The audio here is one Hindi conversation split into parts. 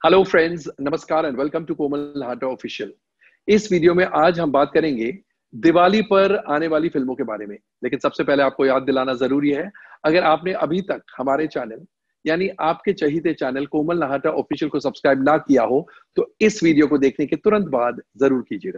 हेलो फ्रेंड्स, नमस्कार and welcome to Komal Nahata official. इस वीडियो में आज हम बात करेंगे दिवाली पर आने वाली फिल्मों के बारे में। लेकिन सबसे पहले आपको याद दिलाना जरूरी है, अगर आपने अभी तक हमारे चैनल यानी आपके चहीते चैनल कोमल नहाटा ऑफिशियल को सब्सक्राइब ना किया हो तो इस वीडियो को देखने के तुरंत बाद जरूर कीजिएगा।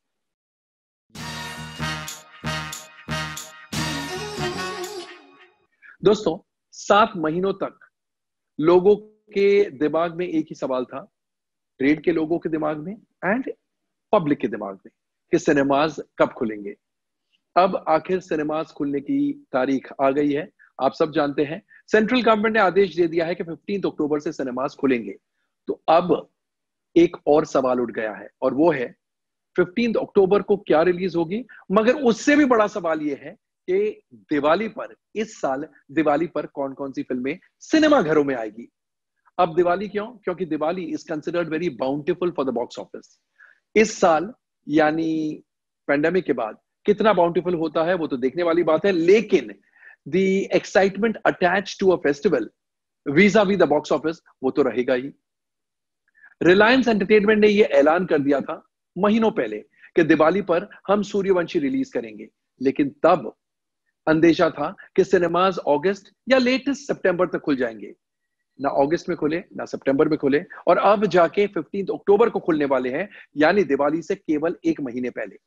दोस्तों, 7 महीनों तक लोगों के दिमाग में एक ही सवाल था, ट्रेड के लोगों के दिमाग में एंड पब्लिक के दिमाग में, कि सिनेमाज कब खुलेंगे। अब आखिर सिनेमाज खुलने की तारीख आ गई है। आप सब जानते हैं, सेंट्रल गवर्नमेंट ने आदेश दे दिया है कि 15 अक्टूबर से सिनेमाज खुलेंगे। तो अब एक और सवाल उठ गया है और वो है 15 अक्टूबर को क्या रिलीज होगी। मगर उससे भी बड़ा सवाल यह है कि दिवाली पर, इस साल दिवाली पर कौन कौन सी फिल्में सिनेमा घरों में आएगी। अब दिवाली क्यों? क्योंकि Diwali is considered very bountiful for the box office. इस साल यानी पेंडेमिक के बाद कितना बाउंटीफुल होता है वो तो देखने वाली बात है, लेकिन the excitement attach to a festival vis a vis the box office वो तो रहेगा ही। रिलायंस एंटरटेनमेंट ने यह ऐलान कर दिया था महीनों पहले कि दिवाली पर हम सूर्यवंशी रिलीज करेंगे, लेकिन तब अंदेशा था कि सिनेमाज अगस्त या लेटेस्ट सितंबर तक खुल जाएंगे। ना अगस्त में खुले ना सितंबर में खुले, और अब जाके 15 अक्टूबर को खुलने वाले हैं, यानी दिवाली से केवल एक महीने पहले।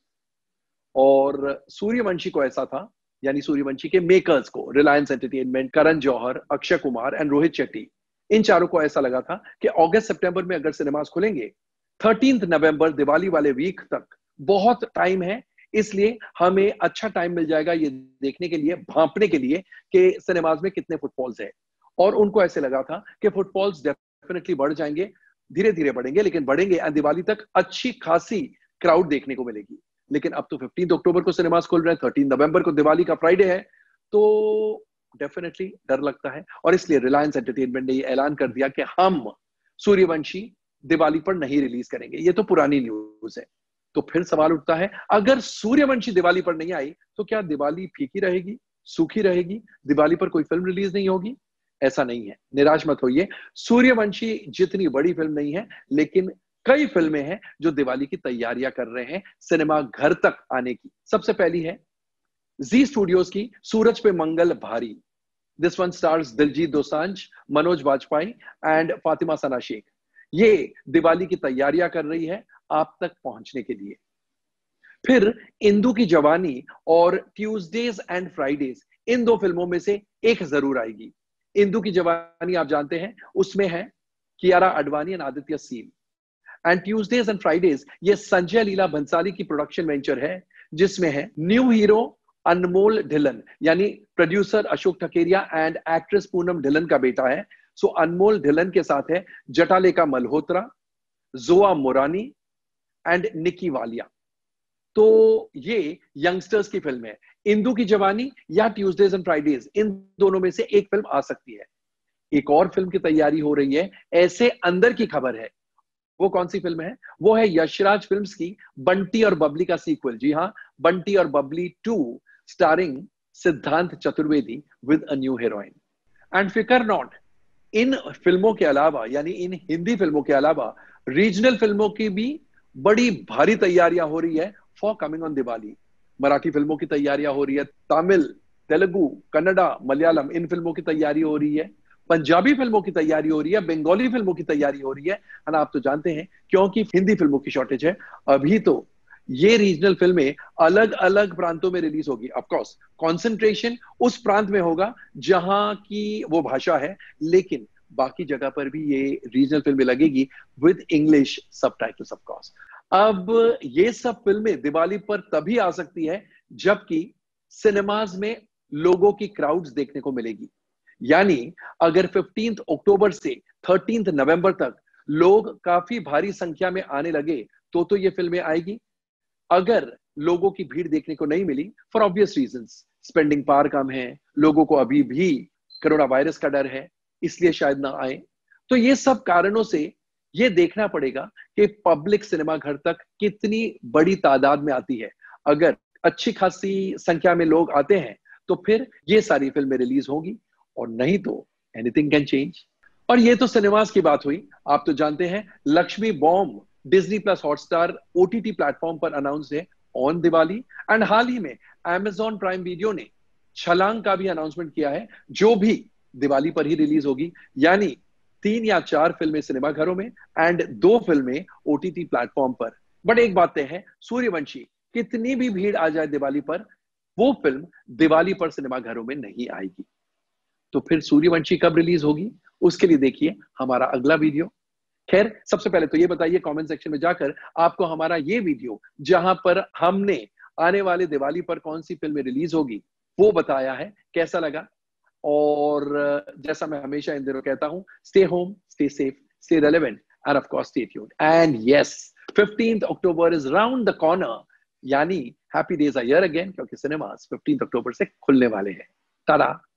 और सूर्यवंशी को ऐसा था, यानी सूर्यवंशी के मेकर्स को, Reliance Entertainment, Karan Johar, Akshay Kumar and Rohit Shetty, इन चारों को ऐसा लगा था कि अगस्त सितंबर में अगर सिनेमास खुलेंगे, 13 नवंबर दिवाली वाले वीक तक बहुत टाइम है, इसलिए हमें अच्छा टाइम मिल जाएगा ये देखने के लिए, भांपने के लिए कि सिनेमाज में कितने फुटफॉल्स है। और उनको ऐसे लगा था कि फुटफॉल्स डेफिनेटली बढ़ जाएंगे, धीरे धीरे बढ़ेंगे लेकिन बढ़ेंगे, और दिवाली तक अच्छी खासी क्राउड देखने को मिलेगी। लेकिन अब तो 15 अक्टूबर को सिनेमास खुल रहे हैं, 13 नवंबर को दिवाली का फ्राइडे है, तो डेफिनेटली डर लगता है। और इसलिए रिलायंस एंटरटेनमेंट ने यह ऐलान कर दिया कि हम सूर्यवंशी दिवाली पर नहीं रिलीज करेंगे। ये तो पुरानी न्यूज है। तो फिर सवाल उठता है, अगर सूर्यवंशी दिवाली पर नहीं आई तो क्या दिवाली फीकी रहेगी, सूखी रहेगी, दिवाली पर कोई फिल्म रिलीज नहीं होगी? ऐसा नहीं है, निराश मत होइए। सूर्यवंशी जितनी बड़ी फिल्म नहीं है, लेकिन कई फिल्में हैं जो दिवाली की तैयारियां कर रहे हैं सिनेमा घर तक आने की। सबसे पहली है जी स्टूडियोज की सूरज Pe Mangal Bhaari. This one stars Diljit Dosanjh, Manoj Vajpayee and Fatima Sana Shaikh. ये दिवाली की तैयारियां कर रही है आप तक पहुंचने के लिए। फिर इंदु की जवानी और ट्यूसडेज एंड फ्राइडेज, इन दो फिल्मों में से एक जरूर आएगी। इंदु की जवानी आप जानते हैं, उसमें है Kiara Advani and Aditya Seal. And Tuesdays and Fridays ये संजय लीला भंसाली की प्रोडक्शन वेंचर है, जिसमें है न्यू हीरो अनमोल ढिल्लन, यानी producer Ashok Thakeria and actress Poonam Dhillon का बेटा है। सो अनमोल ढिल्लन के साथ है जटालेका मल्होत्रा, जोआ मोरानी एंड निकी वालिया। तो ये यंगस्टर्स की फिल्म है। इंदु की जवानी या ट्यूसडेज एंड फ्राइडेज, इन दोनों में से एक फिल्म आ सकती है। एक और फिल्म की तैयारी हो रही है, ऐसे अंदर की खबर है। वो कौन सी फिल्म है? वो है यशराज फिल्म्स की बंटी और बबली का सीक्वल। जी हाँ, बंटी और Babli 2 starring Siddhant Chaturvedi with a new heroine. And फिकर नॉट, इन फिल्मों के अलावा, यानी इन हिंदी फिल्मों के अलावा, रीजनल फिल्मों की भी बड़ी भारी तैयारियां हो रही है for coming on Diwali. Marathi फिल्मों की तैयारियां हो रही है, तमिल, तेलुगु, कन्नड़ा, मलयालम, इन फिल्मों की तैयारी हो रही है, पंजाबी फिल्मों की तैयारी हो रही है, बंगाली फिल्मों की तैयारी हो रही है। आप तो जानते हैं, क्योंकि हिंदी फिल्मों की शॉर्टेज है, अभी तो ये रीजनल फिल्में अलग अलग प्रांतों में रिलीज होगी। ऑफ कोर्स कंसंट्रेशन उस प्रांत में होगा जहां की वो भाषा है, लेकिन बाकी जगह पर भी ये रीजनल फिल्में लगेगी with English subtitles of course. अब ये सब फिल्में दिवाली पर तभी आ सकती है जबकि सिनेमाज में लोगों की क्राउड्स देखने को मिलेगी। यानी अगर 15 अक्टूबर से 13 नवंबर तक लोग काफी भारी संख्या में आने लगे तो ये फिल्में आएगी। अगर लोगों की भीड़ देखने को नहीं मिली, for obvious reasons, spending power कम है, लोगों को अभी भी कोरोना वायरस का डर है, इसलिए शायद ना आए। तो ये सब कारणों से ये देखना पड़ेगा कि पब्लिक सिनेमा घर तक कितनी बड़ी तादाद में आती है। अगर अच्छी खासी संख्या में लोग आते हैं तो फिर ये सारी फिल्में रिलीज होंगी, और नहीं तो एनीथिंग कैन चेंज। और ये तो सिनेमास की बात हुई। आप तो जानते हैं Laxmi bomb Disney plus Hotstar OTT platform पर अनाउंस है ऑन दिवाली। एंड हाल ही में Amazon प्राइम वीडियो ने छलांग का भी अनाउंसमेंट किया है, जो भी दिवाली पर ही रिलीज होगी। यानी 3 या 4 फिल्में सिनेमाघरों में एंड 2 फिल्में ओटीटी प्लेटफॉर्म पर। बट एक बात तय है, सूर्यवंशी कितनी भी भीड़ आ जाए दिवाली पर, वो फिल्म दिवाली पर सिनेमाघरों में नहीं आएगी। तो फिर सूर्यवंशी कब रिलीज होगी, उसके लिए देखिए हमारा अगला वीडियो। खैर, सबसे पहले तो ये बताइए कमेंट सेक्शन में जाकर, आपको हमारा ये वीडियो जहां पर हमने आने वाले दिवाली पर कौन सी फिल्में रिलीज होगी वो बताया है, कैसा लगा? और जैसा मैं हमेशा इन दिनों कहता हूं, stay home, stay safe, stay relevant and of course stay tuned. And yes, 15th October is round the corner. यानी happy days are here again, क्योंकि सिनेमास 15th अक्टूबर से खुलने वाले हैं। टाटा।